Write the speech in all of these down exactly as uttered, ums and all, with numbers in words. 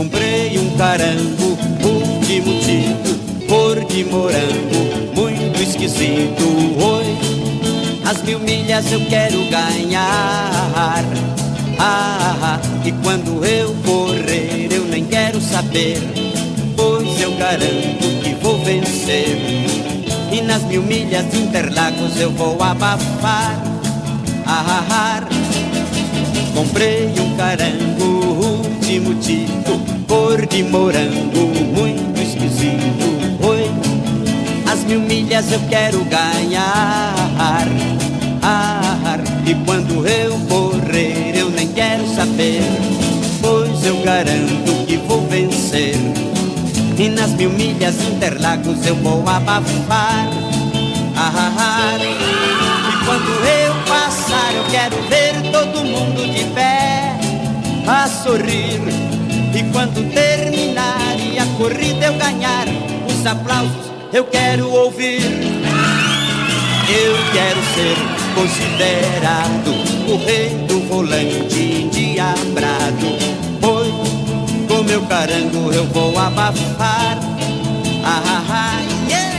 Comprei um carango, último tipo, cor de morango, muito esquisito. Oi, as mil milhas eu quero ganhar. Ah, e quando eu correr eu nem quero saber, pois eu garanto que vou vencer. E nas mil milhas de Interlagos eu vou abafar. Ah, comprei um carango, último tipo, cor de morango, muito esquisito. Oi, as mil milhas eu quero ganhar. Ah, e quando eu correr eu nem quero saber, pois eu garanto que vou vencer. E nas mil milhas de Interlagos eu vou abafar. Ah, e quando eu passar eu quero ver todo mundo de pé a sorrir. E quando terminar e a corrida eu ganhar, os aplausos eu quero ouvir. Eu quero ser considerado o rei do volante endiabrado, pois com meu carango eu vou abafar. Ah, ah, ah, yeah!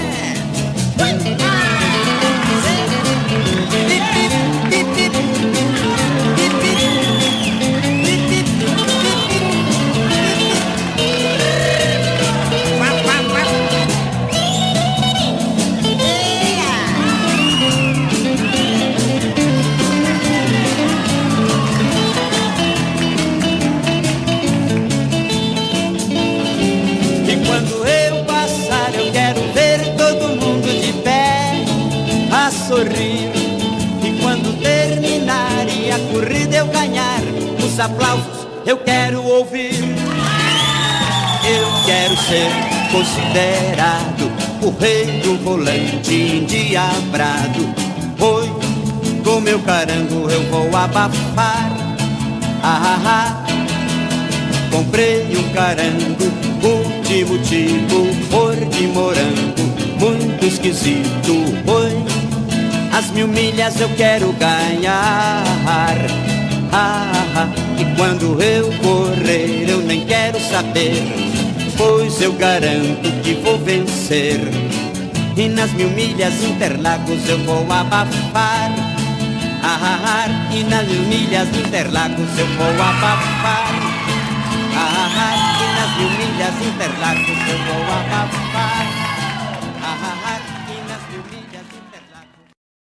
Sorrir. E quando terminar e a corrida eu ganhar, os aplausos eu quero ouvir. Eu quero ser considerado o rei do volante endiabrado, pois com meu carango eu vou abafar. Ah, ah, ah. Comprei um carango, último tipo, cor de morango, muito esquisito. Oi, as mil milhas eu quero ganhar. Ah, e quando eu correr eu nem quero saber, pois eu garanto que vou vencer. E nas mil milhas de Interlagos eu vou abafar. Ah, e nas mil milhas de Interlagos eu vou abafar. Ah, e nas mil milhas de Interlagos eu vou abafar.